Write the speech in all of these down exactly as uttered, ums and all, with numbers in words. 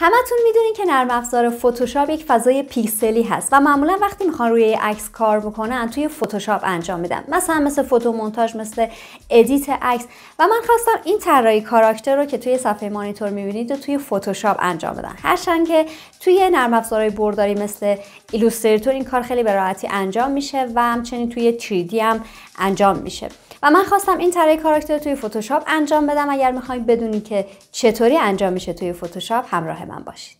همتون میدونین که نرم افزار فتوشاپ یک فضای پیکسلی هست و معمولا وقتی میخوان روی عکس کار بکنن توی فتوشاپ انجام میدن، مثلا مثل فوتو مونتاژ، مثل ادیت عکس. و من خواستم این طراحی کاراکتر رو که توی صفحه مانیتور میبینید و توی فتوشاپ انجام بدم، هرچند که توی نرم افزارهای برداری مثل ایلوستریتور این کار خیلی به راحتی انجام میشه و همچنین توی تری دی هم انجام میشه. و من خواستم این طراحی کاراکتر توی فتوشاپ انجام بدم. اگر میخواید بدونید که چطوری انجام میشه توی فتوشاپ، همراه من باشید.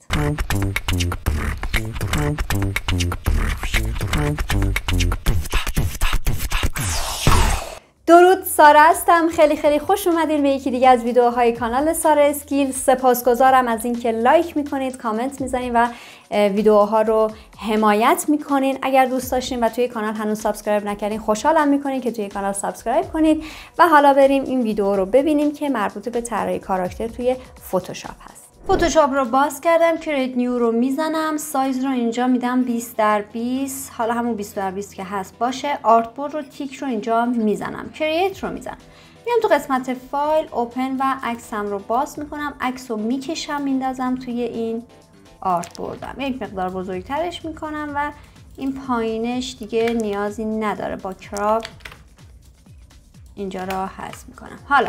درود، سارا هستم. خیلی خیلی خوش اومدین به یکی دیگه از ویدیوهای کانال سارا اسکیل. سپاسگزارم از اینکه لایک میکنید، کامنت میزنید و ویدیوها رو حمایت میکنین. اگر دوست داشتین و توی کانال هنوز سابسکرایب نکردین، خوشحالم میکنین که توی کانال سابسکرایب کنید. و حالا بریم این ویدیو رو ببینیم که مربوط به طراحی کاراکتر توی فتوشاپ هست. فتوشاپ رو باز کردم، کریت نیو رو میزنم، سایز رو اینجا میدم بیست در بیست، حالا همون بیست در بیست که هست باشه. آرت بورد رو تیک رو اینجا میزنم، کریت رو میزنم، میام تو قسمت فایل، اوپن و عکسم رو باز میکنم، عکس رو میکشم میندازم توی این آرت بوردم، یک مقدار بزرگترش میکنم و این پایینش دیگه نیازی نداره، با کراپ اینجا رو حذف میکنم. حالا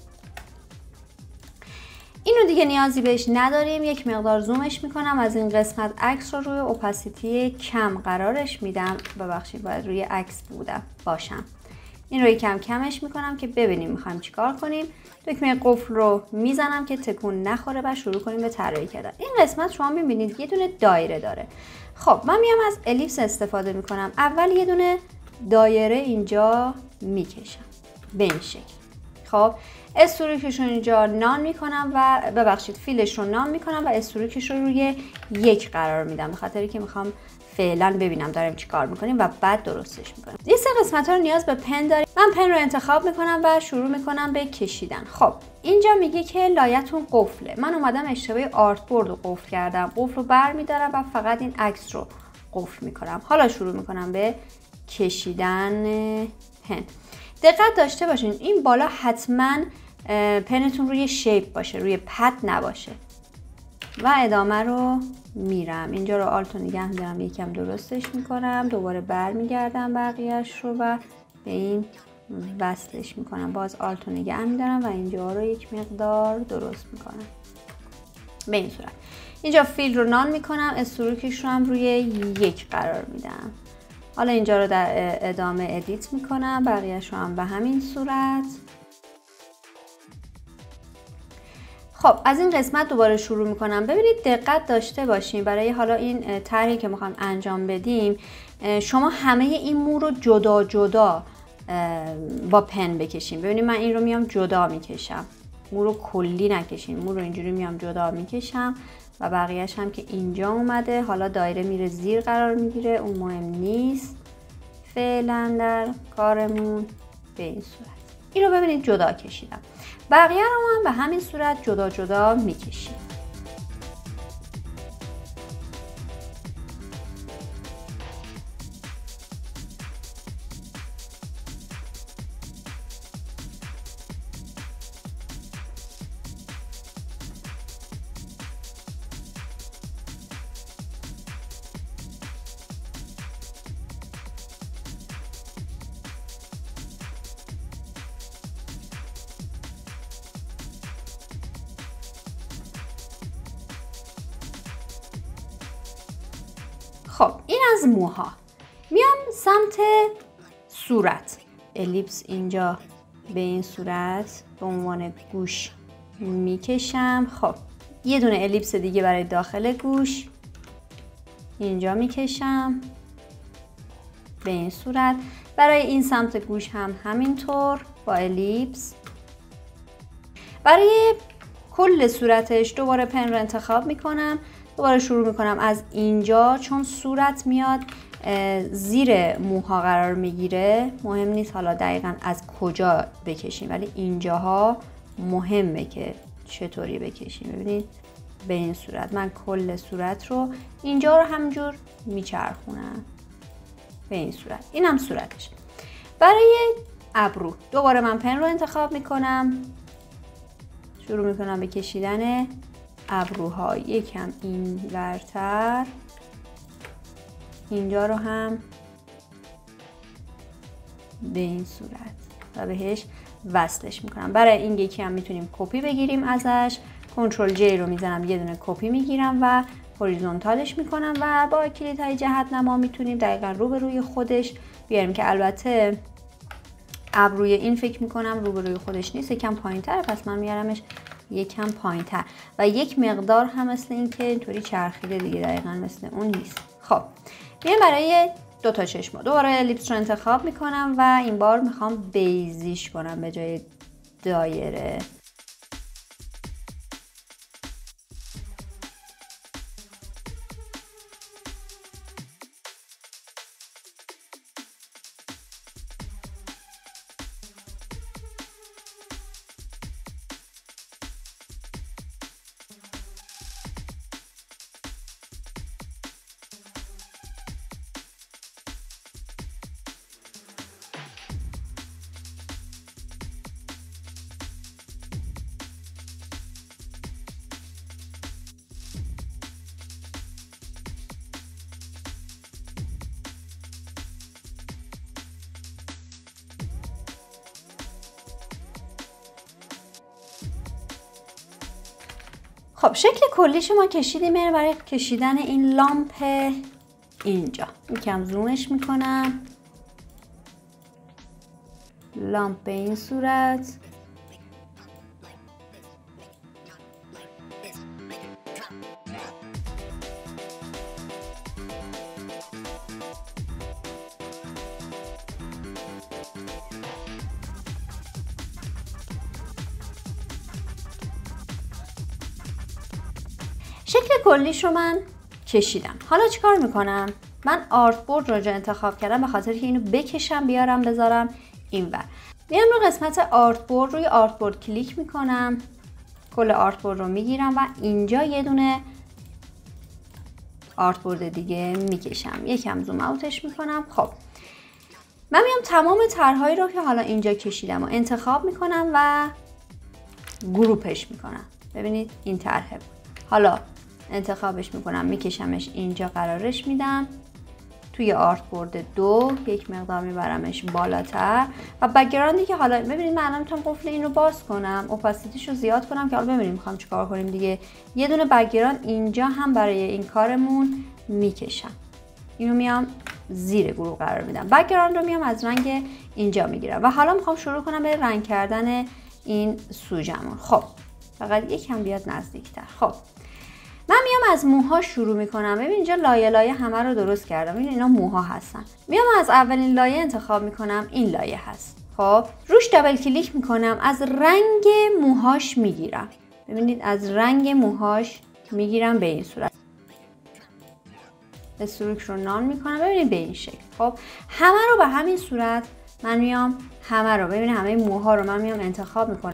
اینو دیگه نیازی بهش نداریم، یک مقدار زومش میکنم، از این قسمت عکس رو روی اوپاسیتی کم قرارش میدم. ببخشید باید روی عکس بودم باشم. این رو کم کمش میکنم که ببینیم میخوایم چیکار کنیم. دکمه قفل رو میزنم که تکون نخوره و شروع کنیم به طراحی کردن. این قسمت شما میبینید یه دونه دایره داره. خب من میام از الیپس استفاده میکنم. اول یه دونه دایره اینجا میکشم به این شکل. خب استروکش رو اینجا نان میکنم و ببخشید فیلش رو نان میکنم و استروکش رو روی یک قرار میدم، به خاطری که میخوام فعلا ببینم داریم چی کار میکنیم و بعد درستش میکنیم. این سه قسمت ها رو نیاز به پن داریم. من پن رو انتخاب میکنم و شروع میکنم به کشیدن. خب اینجا میگه که لایتون قفله. من اومدم اشتباه آرت بورد رو قفل کردم. قفل رو برمیدارم و فقط این عکس رو قفل میکنم. حالا شروع میکنم به کشیدن پن. دقت داشته باشین این بالا حتما پنتون روی شیپ باشه، روی پد نباشه. و ادامه رو میرم، اینجا رو آلت رو نگه میدارم، یکم درستش میکنم، دوباره برمیگردم بقیهش رو و به این وصلش میکنم، باز آلت رو نگه میدارم و اینجا رو یک مقدار درست میکنم به این صورت. اینجا فیل رو نان میکنم، استروکش رو هم روی یک قرار میدم. حالا اینجا رو در ادامه ادیت میکنم، بقیهش رو هم به همین صورت. خب از این قسمت دوباره شروع میکنم. ببینید دقت داشته باشین برای حالا این طرحی که میخوام انجام بدیم، شما همه این مو رو جدا جدا با پن بکشین. ببینید من این رو میام جدا میکشم، مو رو کلی نکشین، مو رو اینجوری میام جدا میکشم و بقیهش هم که اینجا اومده. حالا دایره میره زیر قرار میگیره، اون مهم نیست فعلا در کارمون. به این صورت این رو ببینید جدا کشیدم، بقیه رو هم به همین صورت جدا جدا میکشیم. خب این از موها. میام سمت صورت، الیپس اینجا به این صورت به عنوان گوش میکشم. خب یه دونه الیپس دیگه برای داخل گوش اینجا میکشم به این صورت. برای این سمت گوش هم همینطور با الیپس. برای کل صورتش دوباره پن رو انتخاب میکنم، دوباره شروع میکنم از اینجا، چون صورت میاد زیر موها قرار میگیره. مهم نیست حالا دقیقا از کجا بکشیم، ولی اینجاها مهمه که چطوری بکشیم. ببینید به این صورت من کل صورت رو اینجا رو همجور میچرخونم به این صورت. این هم صورتش. برای ابرو دوباره من پن رو انتخاب میکنم، شروع میکنم به کشیدن ابروها یکم این ورتر، اینجا رو هم به این صورت و بهش وصلش میکنم. برای این یکی هم میتونیم کپی بگیریم ازش، کنترل جی رو میزنم یه دونه کپی میگیرم و هوریزونتالش میکنم و با کلیدهای جهت نما میتونیم دقیقا رو به روی خودش بیاریم که البته ابروی این فکر میکنم رو به روی خودش نیست، یکم پایین تر، پس من میارمش یکم پایین تر و یک مقدار هم مثل این که اینطوری چرخیده دیگه، دقیقا مثل اون نیست. خب میام برای دو تا چشم دوباره الیپس رو انتخاب میکنم و این بار میخوام بیزیش کنم به جای دایره. خب شکل کلیش ما کشیدیم. میره برای کشیدن این لامپ اینجا یکم زومش میکنم، لامپ به این صورت. شکل کلیش رو من کشیدم. حالا چیکار میکنم؟ من آرت بورد رو انتخاب کردم به خاطر که اینو بکشم بیارم بذارم اینور. میام رو قسمت آرت بورد، روی آرت بورد کلیک میکنم، کل آرت بورد رو میگیرم و اینجا یه دونه آرت بورد دیگه میکشم، یکم زوم اوتش میکنم. خب من میام تمام طرحهایی رو که حالا اینجا کشیدم و انتخاب میکنم و گروپش میکنم. ببینید این طرحه، حالا انتخابش میکنم میکشمش اینجا قرارش میدم توی آرت بورد دو، یک مقدار میبرمش بالاتر و بک‌گراندی که حالا ببینید من الان میتونم قفل این رو باز کنم، اپاسیتیش رو زیاد کنم که حالا ببینیم میخوام چیکار کنیم دیگه. یه دونه بک‌گراند اینجا هم برای این کارمون میکشم، اینو میام زیر گروه قرار میدم، بک‌گراند رو میام از رنگ اینجا میگیرم و حالا میخوام شروع کنم به رنگ کردن این سوژمون. خب فقط یکم بیاد نزدیکتر. خب من میام از موها شروع میکنم. ببین اینجا لایه لایه همه رو درست کردم، ببین اینا موها هستن. میام از اولین لایه انتخاب میکنم، این لایه هست. خب روش دابل کلیک میکنم، از رنگ موهاش میگیرم. ببینید از رنگ موهاش میگیرم به این صورت، استروک رو نان میکنم، ببینید به این شکل. خب همه رو به همین صورت من میام همه رو ببینید همه موها رو من میام انتخاب میکنم،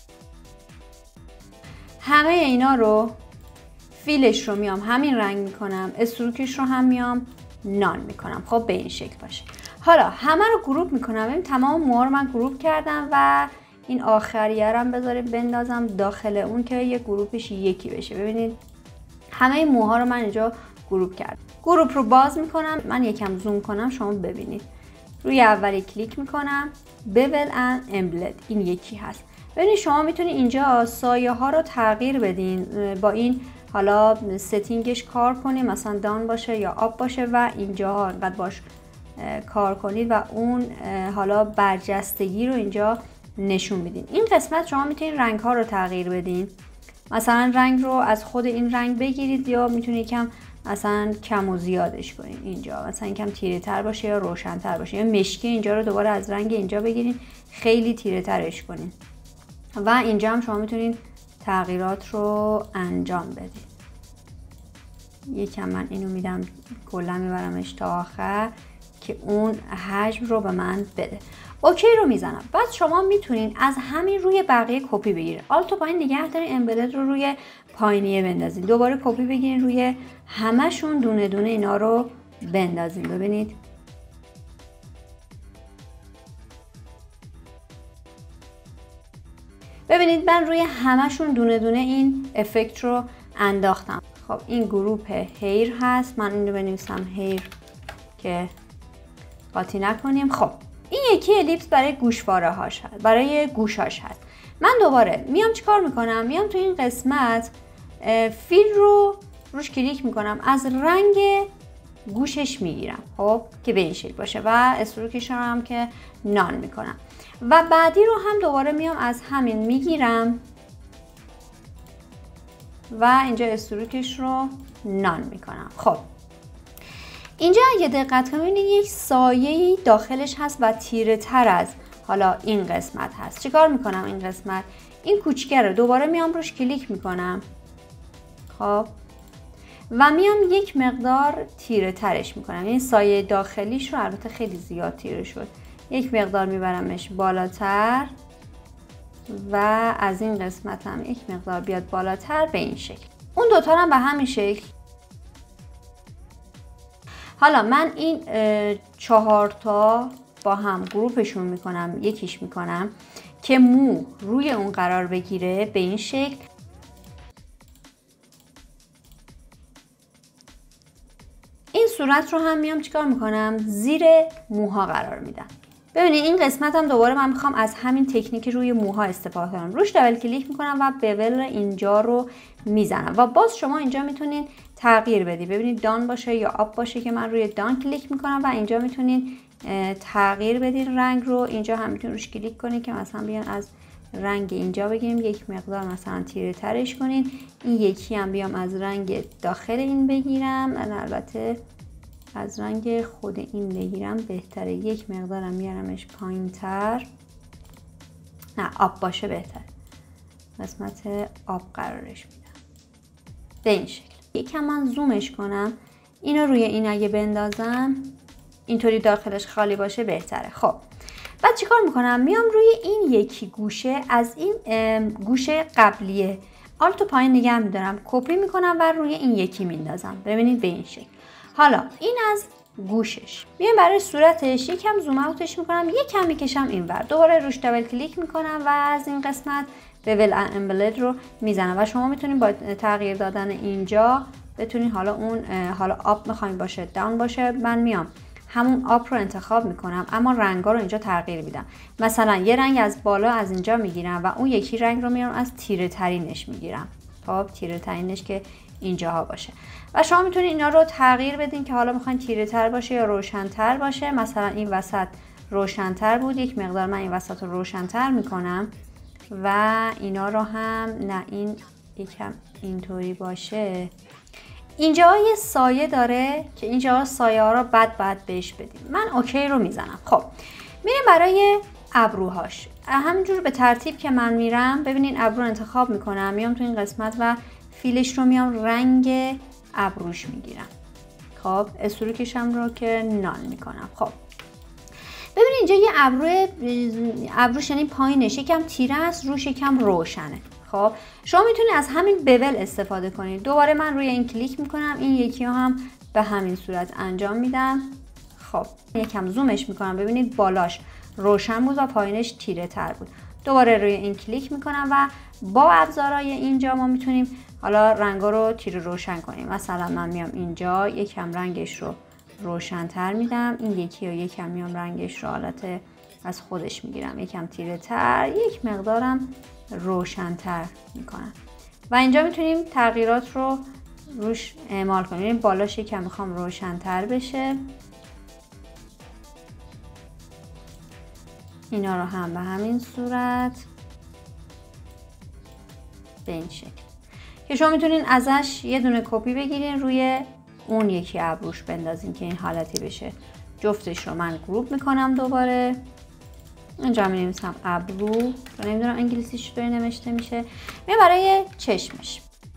همه اینا رو فیلش رو میام همین رنگ میکنم، استروکش رو هم میام نان میکنم. خب به این شکل باشه. حالا همه رو گروپ میکنم، ببین تمام موها رو من گروپ کردم و این آخریه رو هم بذاریم بندازم داخل اون که یه گروپش یکی بشه. ببینید همه موها رو من اینجا گروپ کردم. گروپ رو باز میکنم، من یکم زوم کنم شما ببینید. روی اولی کلیک میکنم، bevel and embed این یکی هست. ببینید شما میتونید اینجا سایه ها رو تغییر بدین، با این حالا ستینگش کار کنید، مثلا دان باشه یا آب باشه و اینجا انقدر باش کار کنید و اون حالا برجستگی رو اینجا نشون میدین. این قسمت شما میتونید رنگ ها رو تغییر بدین، مثلا رنگ رو از خود این رنگ بگیرید یا میتونید یکم مثلا کم و زیادش کنید، اینجا مثلا یکم تیره تر باشه یا روشن تر باشه، یا مشکی اینجا رو دوباره از رنگ اینجا بگیرید خیلی تیره ترش کنید و اینجا هم شما میتونید تغییرات رو انجام بدید. یکم من اینو میدم کلا میبرمش تا آخر که اون حجم رو به من بده. اوکی رو میزنم. بعد شما میتونین از همین روی بقیه کپی بگیرید. آلت پایین نگه دارین، امبدد رو روی پایینیه بندازین، دوباره کپی بگیرین روی همشون دونه دونه اینا رو بندازین. ببینید ببینید من روی همشون دونه دونه این افکت رو انداختم. خب این گروپ هیر هست، من این رو بنویسم هیر که قاطی نکنیم. خب این یکی الیپس برای گوشواره هاش هست، برای گوشاش هست. من دوباره میام چیکار میکنم؟ میام تو این قسمت فیل رو روش کلیک میکنم، از رنگ گوشش میگیرم، خب که به این شکل باشه و استروکش رو هم که نان میکنم و بعدی رو هم دوباره میام از همین میگیرم و اینجا استروکش رو نان میکنم. خب اینجا اگه دقت کنید یک سایه‌ای داخلش هست و تیره تر از حالا این قسمت هست. چیکار میکنم؟ این قسمت این کوچیکه رو دوباره میام روش کلیک میکنم، خب و میام یک مقدار تیره ترش میکنم. این سایه داخلیش رو البته خیلی زیاد تیره شد، یک مقدار میبرمش بالاتر و از این قسمت هم یک مقدار بیاد بالاتر به این شکل. اون دوتا هم به همین شکل. حالا من این چهار تا با هم گروپشون میکنم، یکیش میکنم که مو روی اون قرار بگیره به این شکل. این صورت رو هم میام چیکار میکنم؟ زیر موها قرار میدم. ببینید این قسمت هم دوباره من میخوام از همین تکنیک روی موها استفاده کنم. روش دبل کلیک میکنم و بول اینجا رو میزنم و باز شما اینجا میتونین تغییر بدی. ببینید دان باشه یا آپ باشه که من روی دان کلیک میکنم و اینجا میتونین تغییر بدین رنگ رو. اینجا هم میتونین روش کلیک کنین که مثلا بیان از رنگ اینجا بگیریم یک مقدار مثلا تیره ترش کنین. این یکی هم بیام از رنگ داخل این بگیرم، البته از رنگ خود این بگیرم بهتره. یک مقدارم میارمش پایین تر، نه آب باشه بهتر، قسمت آب قرارش میدم به این شکل. یکم من زومش کنم، اینو روی این اگه بندازم اینطوری داخلش خالی باشه بهتره. خب بعد چیکار میکنم؟ میام روی این یکی گوشه از این گوشه قبلیه آلت و پایین نگه میدارم، کپی میکنم و روی این یکی میندازم. ببینید به این شکل. حالا این از گوشش میام برای صورتش یکم زوم اوتش میکنم، یکم میکشم اینور، دوباره روش دبل کلیک میکنم و از این قسمت بول امبلد رو میزنم و شما میتونید با تغییر دادن اینجا بتونید حالا اون حالا آپ میخواین باشه داون باشه، من میام همون آپ رو انتخاب میکنم اما رنگا رو اینجا تغییر میدم. مثلا یه رنگ از بالا از اینجا میگیرم و اون یکی رنگ رو میارم از تیره ترینش میگیرم، خب تیره ترینش که اینجاها باشه و شما میتونید اینا رو تغییر بدین که حالا میخواین تیره تر باشه یا روشن تر باشه. مثلا این وسط روشن تر بود، یک مقدار من این وسط رو روشن تر میکنم و اینا رو هم نه این یکم اینطوری باشه. اینجا یه سایه داره که اینجا سایه ها رو بد بد بهش بدیم. من اوکی رو میزنم. خب میریم برای ابروهاش همینجور به ترتیب که من میرم. ببینین ابرو انتخاب میکنم، میام تو این قسمت و فیلش رو میام رنگ ابروش میگیرم. خب استروکشم رو که نان میکنم. خب ببینید اینجا یه ابرو ابروش یعنی پایینش یکم تیره است، روش یکم روشنه. خب شما میتونید از همین بول استفاده کنید. دوباره من روی این کلیک میکنم، این یکی رو هم به همین صورت انجام میدم. خب یکم زومش میکنم، ببینید بالاش روشن بود و پایینش تیره تر بود. دوباره روی این کلیک میکنم و با ابزارهای اینجا ما میتونیم حالا رنگا رو تیره روشن کنیم. مثلا من میام اینجا یکم رنگش رو روشن تر میدم، این یکی رو یکم میام رنگش رو حالت از خودش میگیرم یکم تیره تر، یک مقدارم روشن تر میکنم و اینجا میتونیم تغییرات رو روش اعمال کنیم. این بالاش یکم میخوام روشن تر بشه، اینا رو هم به همین صورت به این شکل که شما میتونین ازش یه دونه کپی بگیرین روی اون یکی ابروش بندازین که این حالتی بشه. جفتش رو من گروپ میکنم دوباره. اینجا می نویسم ابرو، نمیدونم انگلیسیش چطوری نوشته میشه. میام برای چشمش.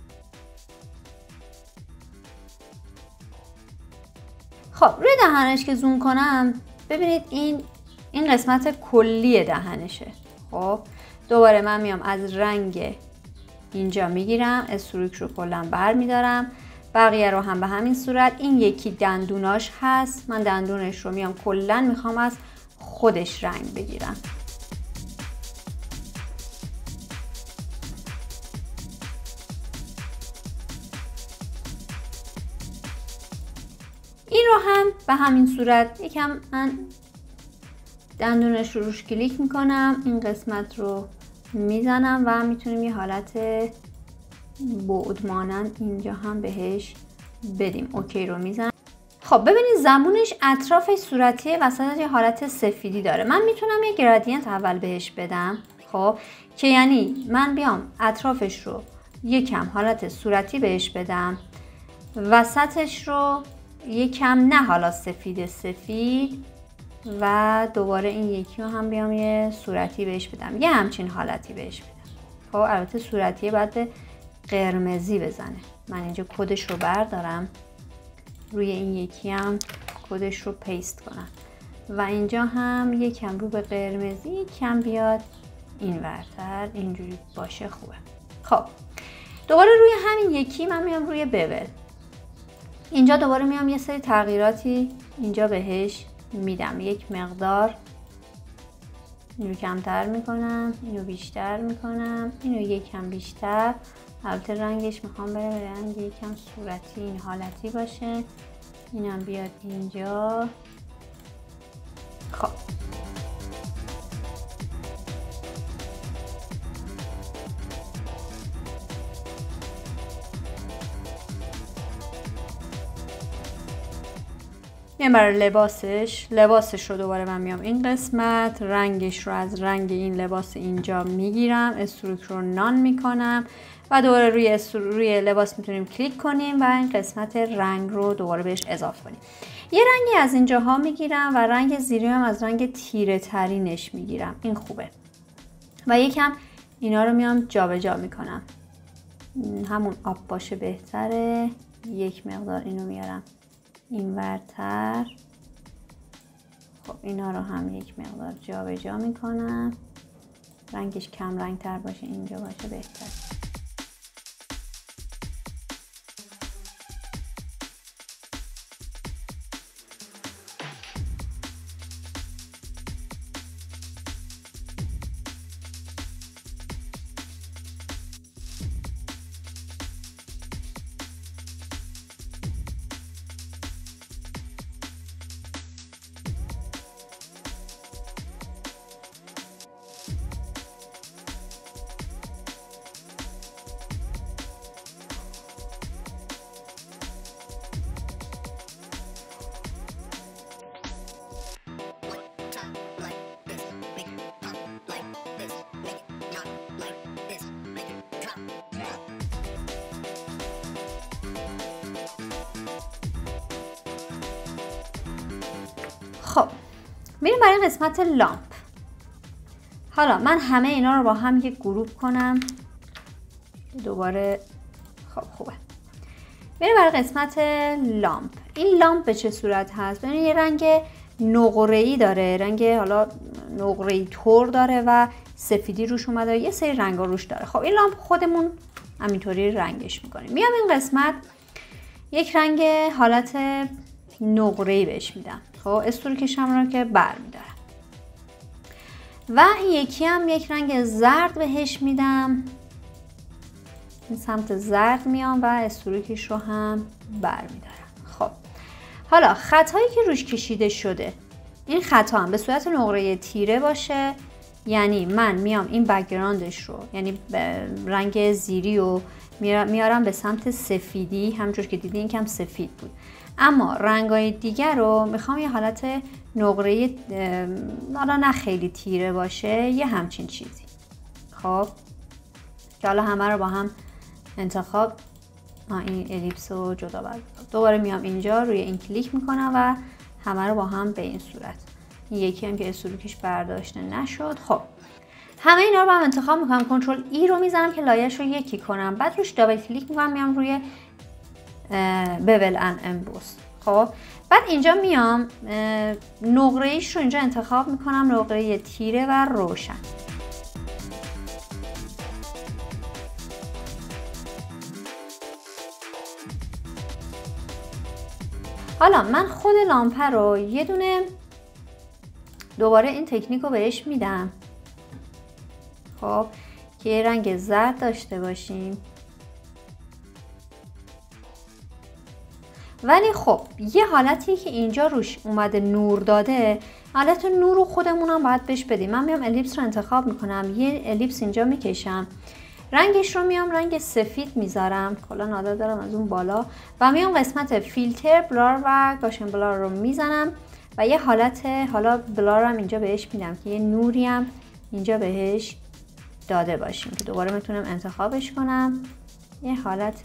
خب روی دهنش که زوم کنم ببینید این این قسمت کلی دهنشه. خب دوباره من میام از رنگ اینجا میگیرم، استروک رو کلا بر میدارم، بقیه رو هم به همین صورت. این یکی دندوناش هست، من دندونش رو میام کلا میخوام از خودش رنگ بگیرم. این رو هم به همین صورت یکم من دندونش رو روش کلیک میکنم، این قسمت رو میزنم و میتونیم یه حالت بعد مانند اینجا هم بهش بدیم. اوکی رو میزنم. خب ببینید زبونش اطرافش صورتیه، وسطش یه حالت سفیدی داره. من میتونم یه گرادینت اول بهش بدم، خب که یعنی من بیام اطرافش رو یکم حالت صورتی بهش بدم، وسطش رو یکم نه حالا سفید سفید و دوباره این یکی رو هم بیام یه صورتی بهش بدم، یه همچین حالتی بهش بدم. خب البته صورتیه باید به قرمزی بزنه. من اینجا کدش رو بردارم، روی این یکی هم کدش رو پیست کنم و اینجا هم یکم رو به قرمزی، یکم بیاد این ورتر، اینجوری باشه خوبه. خب دوباره روی همین یکی من میام روی بول، اینجا دوباره میام یه سری تغییراتی اینجا بهش میدم. یک مقدار اینو کمتر میکنم، اینو بیشتر میکنم، اینو یکم بیشتر. البته رنگش میخوام بره به رنگ یکم صورتی، این حالتی باشه. اینم بیاد اینجا. خب میام برای لباسش لباسش رو دوباره من میام این قسمت رنگش رو از رنگ این لباس اینجا میگیرم، استروک رو نان میکنم و دوباره روی استرو... روی لباس میتونیم کلیک کنیم و این قسمت رنگ رو دوباره بهش اضافه کنیم. یه رنگی از اینجاها میگیرم و رنگ زیری هم از رنگ تیره ترینش میگیرم، این خوبه. و یکم اینا رو میام جابجا میکنم، همون آب باشه بهتره. یک مقدار اینو میارم این ورتر. خب اینا رو هم یک مقدار جابجا میکنم، رنگش کم رنگ تر باشه، اینجا باشه بهتر. خب میریم برای قسمت لامپ. حالا من همه اینا رو با هم یک گروپ کنم دوباره. خب خوبه. میریم برای قسمت لامپ. این لامپ به چه صورت هست؟ ببینید یه رنگ نقره‌ای داره، رنگ حالا نقره‌ای تور داره و سفیدی روش اومده، یه سری رنگا روش داره. خب این لامپ خودمون همینطوری رنگش میکنیم. میام این قسمت یک رنگ حالت نقره‌ای بهش میدم. خب استروکش هم رو که برمیدارم و این یکی هم یک رنگ زرد بهش میدم، این سمت زرد میام و استروکش رو هم برمیدارم. خب حالا خطایی که روش کشیده شده، این خطا هم به صورت نقره تیره باشه، یعنی من میام این بک‌گراندش رو، یعنی رنگ زیری رو میارم به سمت سفیدی، همونجور که دیدین کم سفید بود، اما رنگای دیگر رو میخوام یه حالت نقره، حالا نه خیلی تیره باشه، یه همچین چیزی. خب که حالا همه رو با هم انتخاب، این الیپس رو جدا بردارم. دوباره میام اینجا روی این کلیک میکنم و همه رو با هم به این صورت. این یکی هم که استروکش برداشته نشد. خب همه اینا رو با هم انتخاب میکنم، کنترل ای رو میزنم که لایه‌اش رو یکی کنم، بعد روش دابل کلیک میکنم، میام روی بول ان امبوس. خب بعد اینجا میام نقره ایش رو اینجا انتخاب میکنم، نقره تیره و روشن. حالا من خود لامپ رو یه دونه دوباره این تکنیک رو بهش میدم، خب که یه رنگ زرد داشته باشیم. ولی خب یه حالتی که اینجا روش اومده نور داده، حالت نور رو خودمون هم باید بهش بدیم. من میام الیپس رو انتخاب میکنم، یه الیپس اینجا میکشم، رنگش رو میام رنگ سفید میذارم، کلا عادت دارم از اون بالا، و میام قسمت فیلتر بلار و گاشن بلار رو میزنم و یه حالت حالا بلار هم اینجا بهش میدم که یه نوری هم اینجا بهش داده باشیم که دوباره میتونم انتخابش کنم. یه حالت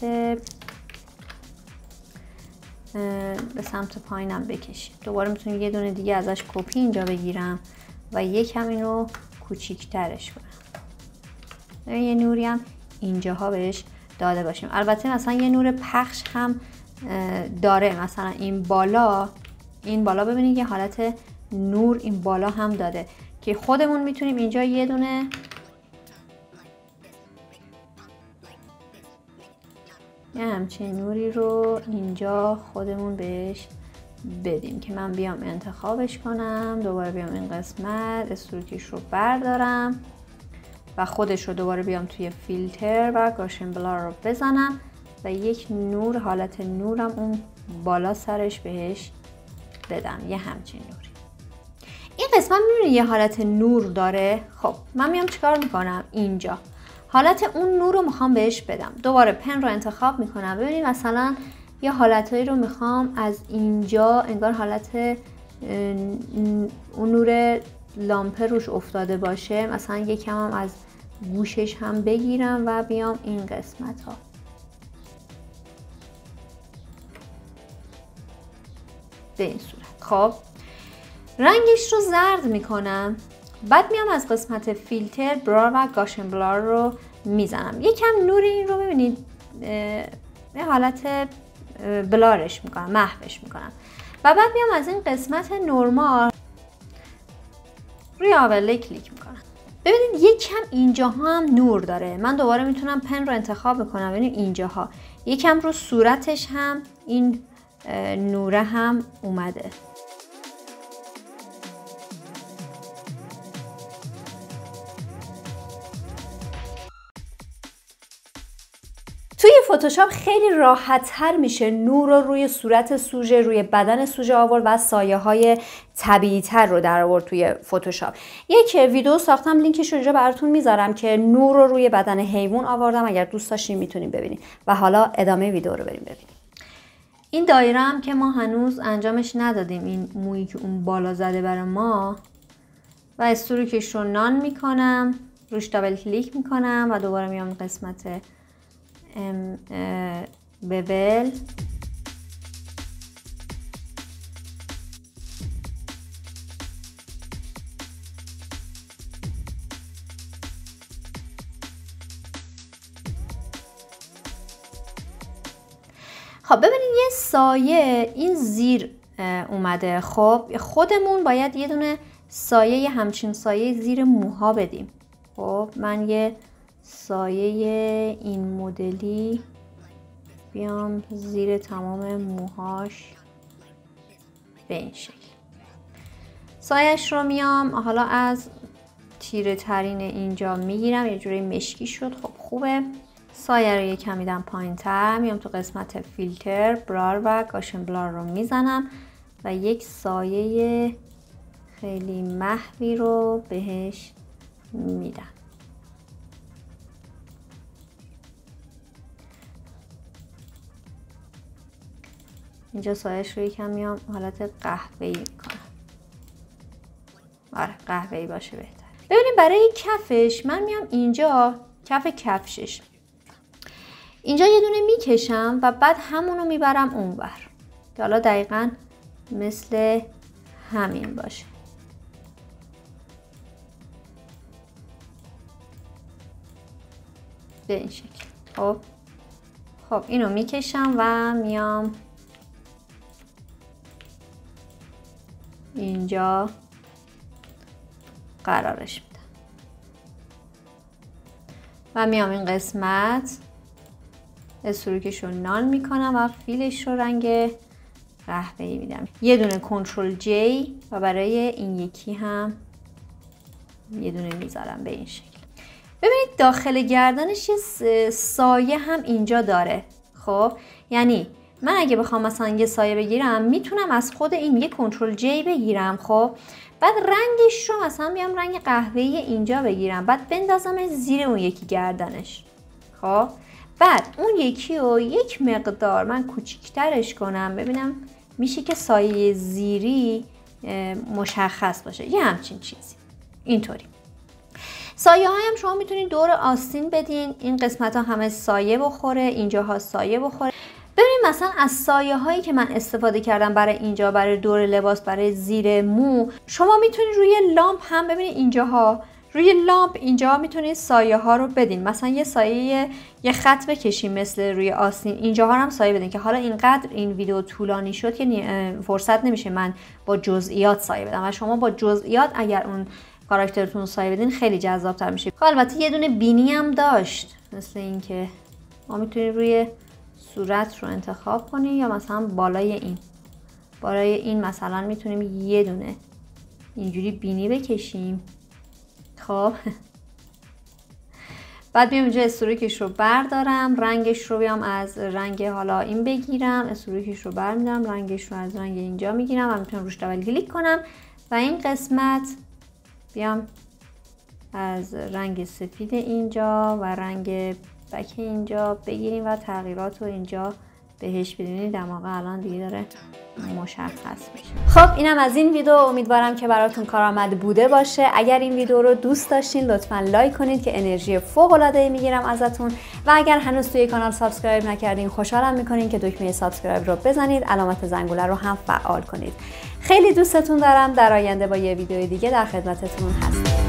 به سمت پایینم بکشیم. دوباره میتونم یه دونه دیگه ازش کپی اینجا بگیرم و یکم اینو کوچیک‌ترش کنم. یه نوری هم اینجاها بهش داده باشیم. البته مثلا یه نور پخش هم داره، مثلا این بالا این بالا ببینید یه حالت نور این بالا هم داده که خودمون میتونیم اینجا یه دونه یه همچین نوری رو اینجا خودمون بهش بدیم که من بیام انتخابش کنم، دوباره بیام این قسمت استروکش رو بردارم و خودش رو دوباره بیام توی فیلتر و گاشن بلار رو بزنم و یک نور حالت نورم اون بالا سرش بهش بدم، یه همچین نوری. این قسمت میبینید یه حالت نور داره. خب من میام چیکار میکنم؟ اینجا حالت اون نور رو میخوام بهش بدم. دوباره پن رو انتخاب میکنم. ببینید مثلا یه حالتایی رو میخوام از اینجا انگار حالت اون نور لامپ روش افتاده باشه، مثلا یکم هم از گوشش هم بگیرم و بیام این قسمت ها به این صورت. خب رنگش رو زرد میکنم، بعد میام از قسمت فیلتر بلار و گاشن بلار رو میزنم، یکم نور این رو ببینید به حالت بلارش میکنم، محوش میکنم و بعد میام از این قسمت نرمال روی آورلی کلیک میکنم. ببینید یکم اینجاها هم نور داره. من دوباره میتونم پن رو انتخاب بکنم. ببینید اینجاها یکم رو صورتش هم این نوره هم اومده. توی فتوشاپ خیلی راحت تر میشه نور رو روی صورت سوژه، روی بدن سوژه آورد و سایه های طبیعی تر رو در آورد توی فتوشاپ. یک ویدیو ساختم، لینکش رو اینجا براتون میذارم که نور رو روی بدن حیوان آوردم، اگر دوست داشتین میتونین ببینید. و حالا ادامه ویدیو رو بریم ببینیم. این دایره هم که ما هنوز انجامش ندادیم، این مویی که اون بالا زده برای ما، و استروکش رو نان میکنم، روش دابل کلیک میکنم و دوباره میام قسمت ام ببل خب ببینید یه سایه این زیر اومده. خب خودمون باید یه دونه سایه یه همچین سایه زیر موها بدیم. خب من یه سایه این مدلی بیام زیر تمام موهاش به این شکل. سایش رو میام حالا از تیره ترین اینجا میگیرم، یه جوری مشکی شد. خب خوبه. سایه رو یکم میدم پایین تر، میام تو قسمت فیلتر بلار و گاشن بلار رو میزنم و یک سایه خیلی محوی رو بهش میدم. اینجا سایش رو یکم میام حالت قهوه‌ای کنم. آره قهوه‌ای باشه بهتر. ببینید برای کفش من میام اینجا کف کفشش اینجا یه دونه میکشم و بعد همونو میبرم اونور که حالا دقیقاً مثل همین باشه. به این شکل. خب خب اینو میکشم و میام اینجا قرارش میدم و میام این قسمت استروکش رو نان میکنم و فیلش رو رنگ قهوه‌ای میدم. یه دونه کنترل جی و برای این یکی هم یه دونه میذارم به این شکل. ببینید داخل گردنش یه سایه هم اینجا داره. خب یعنی من اگه بخوام مثلا یه سایه بگیرم میتونم از خود این یه کنترل جی بگیرم، خب بعد رنگش رو مثلا بیام رنگ قهوه‌ای اینجا بگیرم، بعد بندازم زیر اون یکی گردنش. خب بعد اون یکی رو یک مقدار من کوچیکترش کنم، ببینم میشه که سایه زیری مشخص باشه، یه همچین چیزی اینطوری. سایه های هم شما میتونید دور آستین بدین، این قسمت ها همه سایه بخوره، اینجاها سایه بخوره. ببینید مثلا از سایه هایی که من استفاده کردم برای اینجا، برای دور لباس، برای زیر مو، شما میتونید روی لامپ هم ببینید اینجاها، روی لامپ اینجا میتونید سایه ها رو بدین. مثلا یه سایه یه خط بکشین مثل روی آستین، اینجاها هم سایه بدین که حالا اینقدر این ویدیو طولانی شد که فرصت نمیشه من با جزئیات سایه بدم و شما با جزئیات اگر اون کاراکترتون سایه بدین خیلی جذاب‌تر میشه. خب البته یه دونه بینی هم داشت، مثل اینکه ما میتونید روی صورت رو انتخاب کنیم یا مثلا بالای این بالای این مثلا میتونیم یه دونه اینجوری بینی بکشیم. خب بعد بیام اینجا استروکش رو بردارم، رنگش رو بیام از رنگ حالا این بگیرم، استروکش رو برمیدارم، رنگش رو از رنگ اینجا میگیرم و میتونم روش دبل کلیک کنم و این قسمت بیام از رنگ سفید اینجا و رنگ بک اینجا بگیریم و تغییرات رو اینجا بهش بدونید. دماغه الان دیگه داره مشخص میشه. خب اینم از این ویدیو، امیدوارم که براتون کارآمد بوده باشه. اگر این ویدیو رو دوست داشتین لطفاً لایک کنید که انرژی فوق العاده میگیرم ازتون و اگر هنوز توی کانال سابسکرایب نکردین خوشحالم میکنین که دکمه سابسکرایب رو بزنید، علامت زنگوله رو هم فعال کنید. خیلی دوستتون دارم. در آینده با یه ویدیو دیگه در خدمتتون هستم.